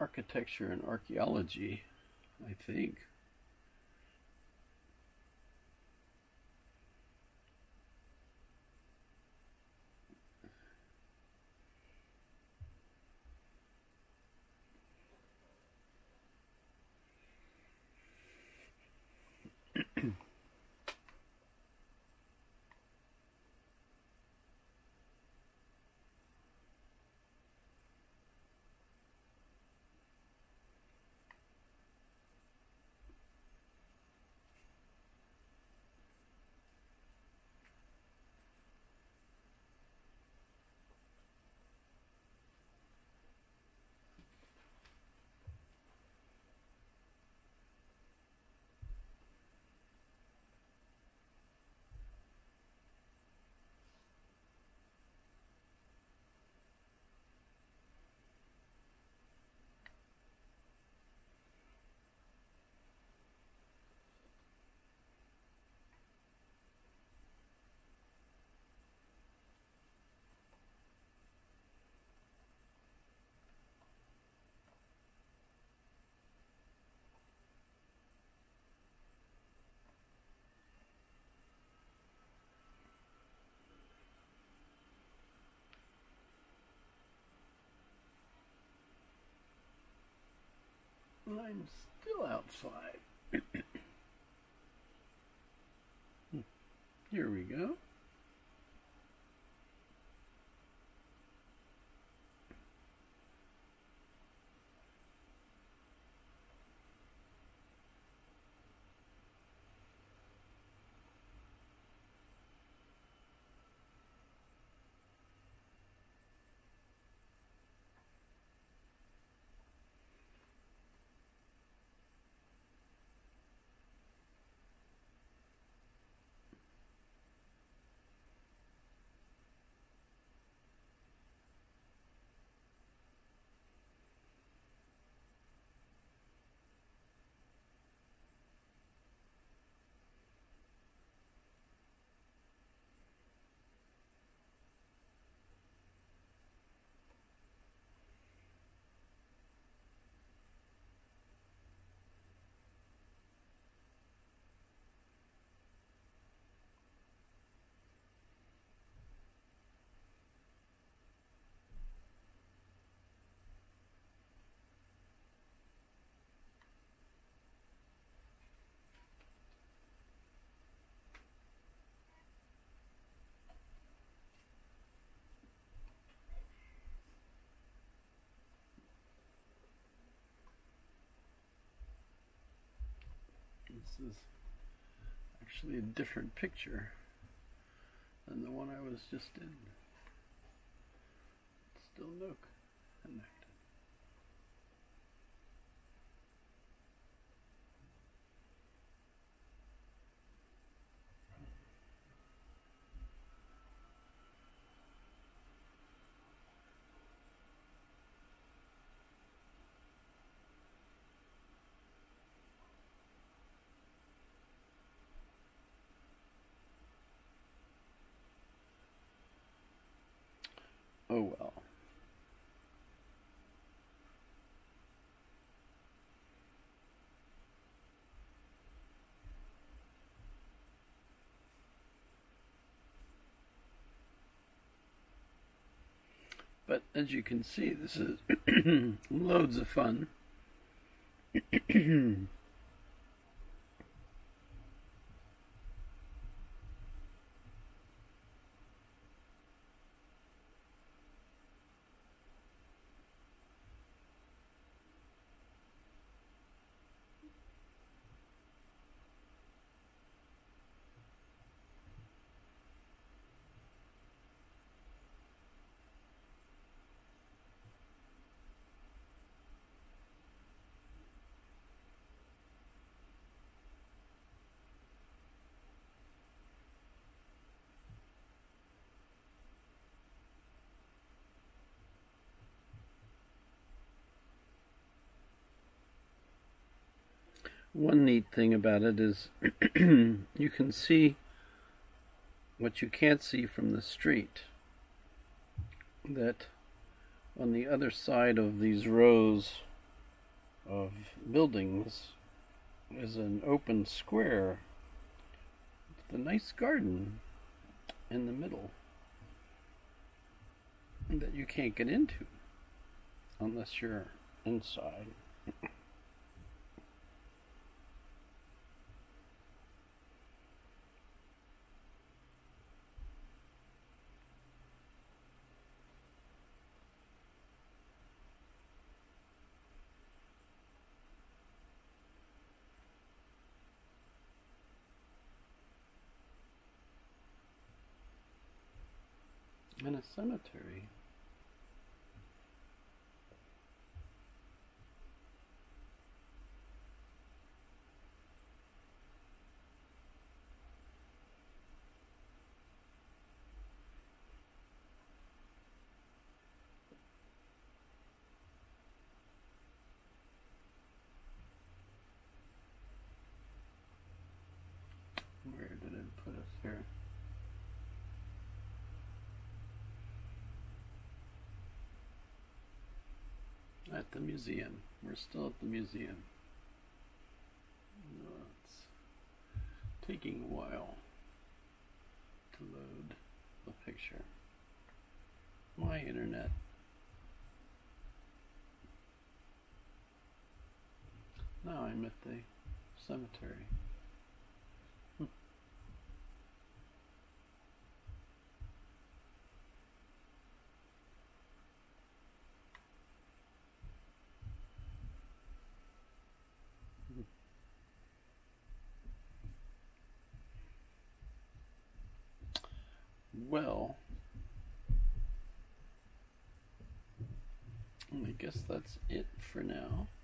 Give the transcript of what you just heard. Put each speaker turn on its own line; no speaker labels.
architecture and archaeology, I think. I'm still outside. Here we go. This is actually a different picture than the one I was just in. It's still Nook connected. Oh well. But as you can see, this is loads of fun. One neat thing about it is you can see what you can't see from the street. That on the other side of these rows of buildings is an open square with a nice garden in the middle that you can't get into unless you're inside. In a cemetery. Where did it put us here? At the museum. We're still at the museum. It's taking a while to load the picture. My internet. Now I'm at the cemetery. Well, I guess that's it for now.